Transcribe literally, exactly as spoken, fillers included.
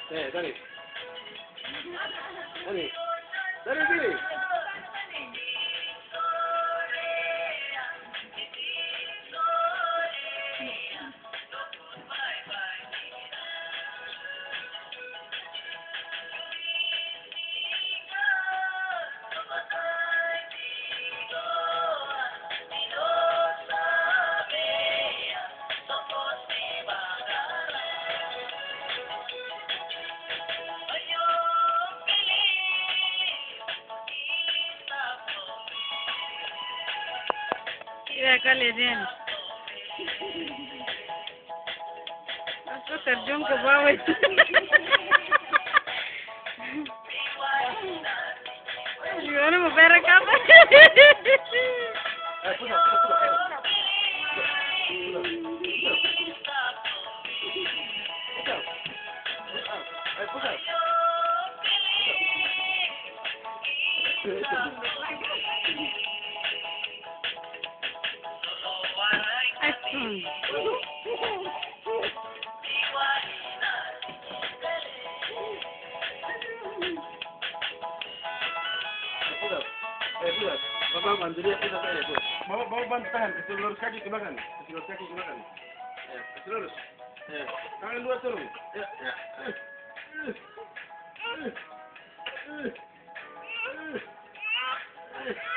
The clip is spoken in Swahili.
Eh, Dani. Dani. Dani, Dani. Mira kali din. Aku terjun ke bawah. Gimana mau berak apa? Eh, putar, putar, putar. Putar. Eh, putar. Asun. Putar. Eh, putar. Bapak bantu dia putar saya, putar. Bapak, bapak bantu tahan. Kasih lurus kaki ke belakang. Kasih lurus kaki ke belakang. Eh, kasih lurus. Eh, tangan dua turun. Ya, ya. Eh, eh, eh, eh, eh, eh.